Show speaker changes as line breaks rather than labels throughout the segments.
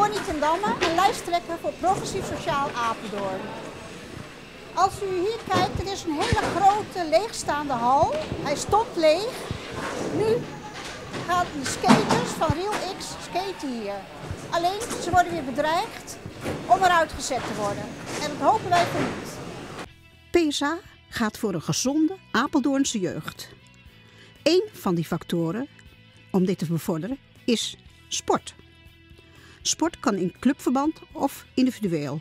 Connie ten Damme, een lijsttrekker voor Progressief Sociaal Apeldoorn. Als u hier kijkt, er is een hele grote leegstaande hal. Hij stond leeg. Nu gaan de skaters van Real X skaten hier. Alleen, ze worden weer bedreigd om eruit gezet te worden. En dat hopen wij voor niet.
PSA gaat voor een gezonde Apeldoornse jeugd. Eén van die factoren om dit te bevorderen is sport. Sport kan in clubverband of individueel.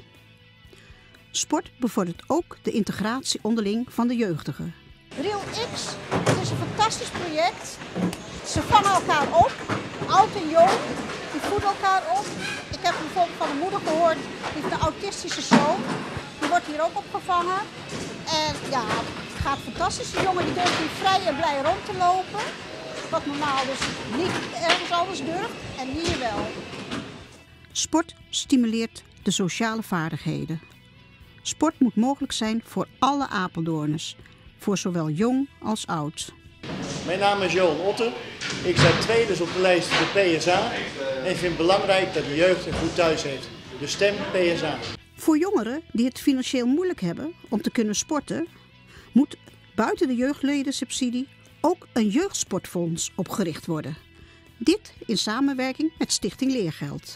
Sport bevordert ook de integratie onderling van de jeugdigen.
Real X is een fantastisch project. Ze vangen elkaar op, oud en jong, die voeden elkaar op. Ik heb bijvoorbeeld van een moeder gehoord, die heeft een autistische zoon. Die wordt hier ook opgevangen. En ja, het gaat fantastisch. Die jongen die durft hier vrij en blij rond te lopen. Wat normaal dus niet ergens anders durft en hier wel.
Sport stimuleert de sociale vaardigheden. Sport moet mogelijk zijn voor alle Apeldoorners, voor zowel jong als oud.
Mijn naam is Johan Otte. Ik sta tweede dus op de lijst voor de PSA en vind het belangrijk dat de jeugd een goed thuis heeft. Dus stem PSA.
Voor jongeren die het financieel moeilijk hebben om te kunnen sporten, moet buiten de jeugdledensubsidie ook een jeugdsportfonds opgericht worden. Dit in samenwerking met Stichting Leergeld.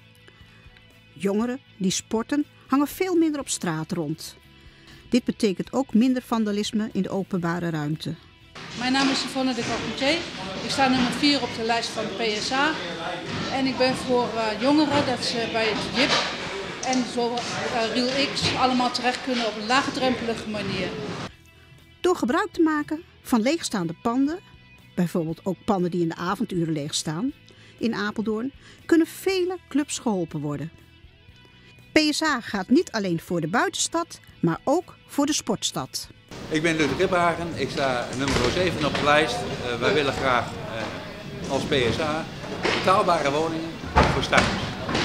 Jongeren die sporten hangen veel minder op straat rond. Dit betekent ook minder vandalisme in de openbare ruimte.
Mijn naam is Yvonne de Carpentier. Ik sta nummer 4 op de lijst van de PSA. En ik ben voor jongeren dat ze bij het JIP en zo Real X allemaal terecht kunnen op een laagdrempelige manier.
Door gebruik te maken van leegstaande panden, bijvoorbeeld ook panden die in de avonduren leegstaan, in Apeldoorn, kunnen vele clubs geholpen worden. PSA gaat niet alleen voor de buitenstad, maar ook voor de sportstad.
Ik ben Ludwig Rippenhagen, ik sta nummer 7 op de lijst. Wij willen graag als PSA betaalbare woningen voor starters.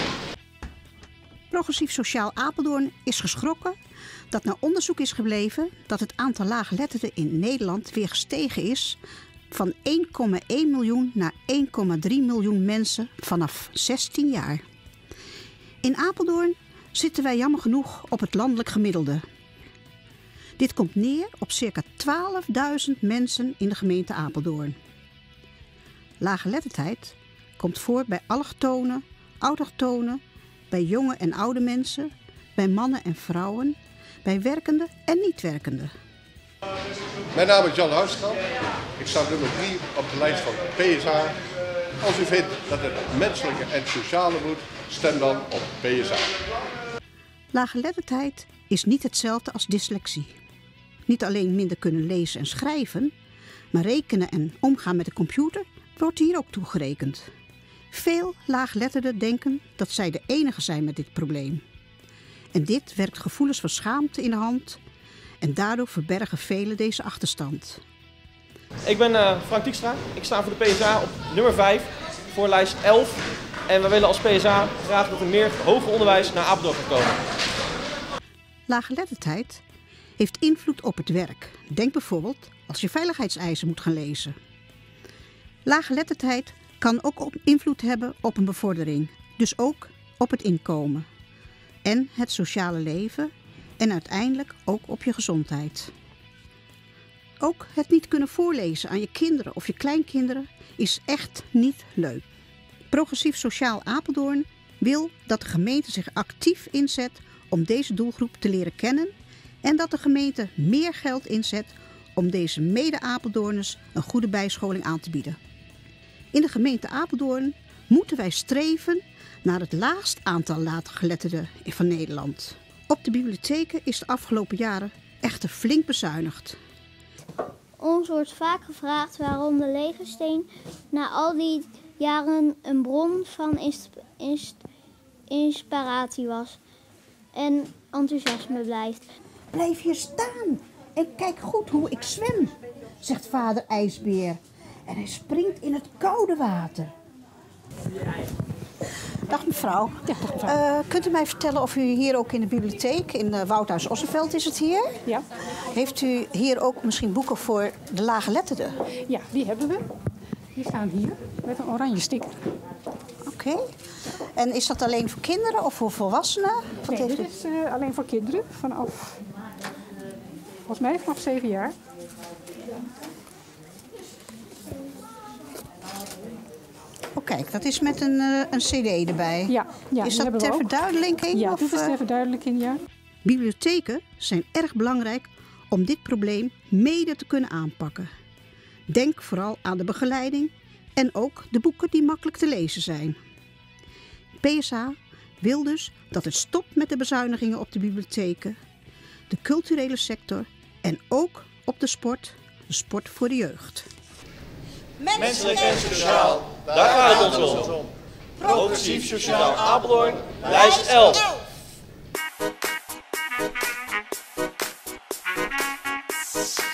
Progressief Sociaal Apeldoorn is geschrokken dat na onderzoek is gebleven dat het aantal laaggeletterden in Nederland weer gestegen is van 1,1 miljoen naar 1,3 miljoen mensen vanaf 16 jaar. In Apeldoorn zitten wij jammer genoeg op het landelijk gemiddelde. Dit komt neer op ca. 12.000 mensen in de gemeente Apeldoorn. Laaggeletterdheid komt voor bij allochtonen, autochtonen, bij jonge en oude mensen, bij mannen en vrouwen, bij werkende en niet-werkende.
Mijn naam is Jan Huiskamp. Ik sta nummer 3 op de lijst van PSA. Als u vindt dat het menselijke en sociale moet, stem dan op PSA.
Laaggeletterdheid is niet hetzelfde als dyslexie. Niet alleen minder kunnen lezen en schrijven, maar rekenen en omgaan met de computer wordt hier ook toegerekend. Veel laaggeletterden denken dat zij de enige zijn met dit probleem. En dit werkt gevoelens van schaamte in de hand en daardoor verbergen velen deze achterstand.
Ik ben Frank Dijkstra. Ik sta voor de PSA op nummer 5 voor lijst 11. En we willen als PSA graag dat er meer hoger onderwijs naar Apeldoorn gaat komen.
Laaggeletterdheid heeft invloed op het werk. Denk bijvoorbeeld als je veiligheidseisen moet gaan lezen. Laaggeletterdheid kan ook invloed hebben op een bevordering, dus ook op het inkomen. En het sociale leven en uiteindelijk ook op je gezondheid. Ook het niet kunnen voorlezen aan je kinderen of je kleinkinderen is echt niet leuk. Progressief Sociaal Apeldoorn wil dat de gemeente zich actief inzet om deze doelgroep te leren kennen en dat de gemeente meer geld inzet om deze mede-Apeldoorners een goede bijscholing aan te bieden. In de gemeente Apeldoorn moeten wij streven naar het laagst aantal laaggeletterden van Nederland. Op de bibliotheken is de afgelopen jaren echter flink bezuinigd.
Ons wordt vaak gevraagd waarom de Levensteen na al die jaren een bron van inspiratie was en enthousiasme blijft.
Blijf hier staan en kijk goed hoe ik zwem, zegt vader IJsbeer. En hij springt in het koude water. Dag mevrouw.
Ja, dag mevrouw.
Kunt u mij vertellen of u hier ook in de bibliotheek, in Woudhuis Ossenveld is het hier?
Ja.
Heeft u hier ook misschien boeken voor de laaggeletterden?
Ja, die hebben we. Die staan hier met een oranje sticker.
Oké.
Oké. En is dat alleen voor kinderen of voor volwassenen? Wat
Nee,
heeft
dit is alleen voor kinderen volgens mij vanaf 7 jaar.
Oh kijk, dat is met een cd erbij.
Ja,
is
die
dat ter verduidelijking?
Ja,
of,
dit is ter verduidelijking, ja.
Bibliotheken zijn erg belangrijk om dit probleem mede te kunnen aanpakken. Denk vooral aan de begeleiding en ook de boeken die makkelijk te lezen zijn. PSA wil dus dat het stopt met de bezuinigingen op de bibliotheken, de culturele sector en ook op de sport voor de jeugd.
Menselijk en sociaal, daar gaat het ons om. Progressief Sociaal Apeldoorn, lijst 11.